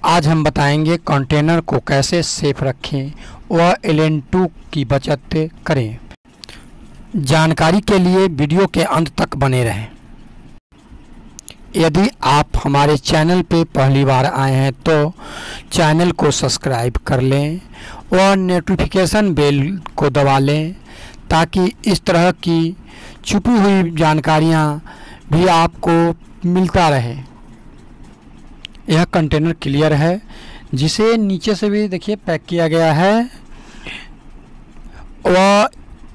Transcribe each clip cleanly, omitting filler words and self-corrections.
आज हम बताएंगे कंटेनर को कैसे सेफ रखें व LN2 की बचत करें। जानकारी के लिए वीडियो के अंत तक बने रहें। यदि आप हमारे चैनल पे पहली बार आए हैं तो चैनल को सब्सक्राइब कर लें और नोटिफिकेशन बेल को दबा लें ताकि इस तरह की छुपी हुई जानकारियां भी आपको मिलता रहे। यह कंटेनर क्लियर है, जिसे नीचे से भी देखिए पैक किया गया है और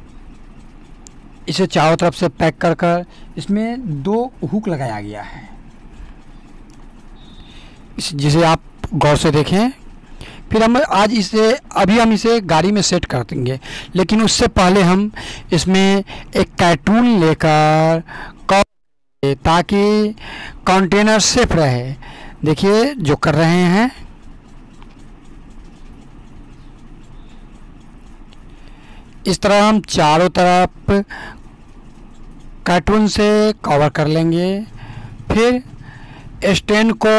इसे चारों तरफ से पैक कर कर इसमें 2 हुक लगाया गया है, जिसे आप गौर से देखें। फिर हम आज हम इसे गाड़ी में सेट कर देंगे, लेकिन उससे पहले हम इसमें एक कार्टून लेकर ताकि कंटेनर सेफ रहे। देखिए जो कर रहे हैं, इस तरह हम चारों तरफ कार्टून से कवर कर लेंगे। फिर स्टैंड को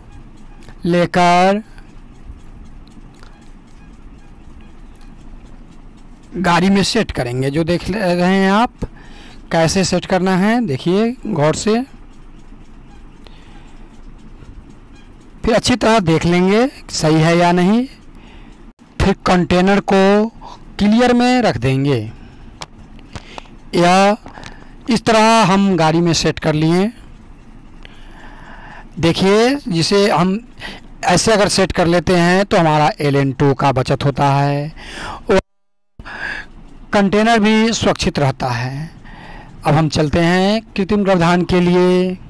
लेकर गाड़ी में सेट करेंगे। जो देख रहे हैं आप कैसे सेट करना है, देखिए गौर से। फिर अच्छी तरह देख लेंगे सही है या नहीं। फिर कंटेनर को क्लियर में रख देंगे या इस तरह हम गाड़ी में सेट कर लिए। देखिए जिसे हम ऐसे अगर सेट कर लेते हैं तो हमारा LN2 का बचत होता है और कंटेनर भी सुरक्षित रहता है। अब हम चलते हैं कृत्रिम गर्भाधान के लिए।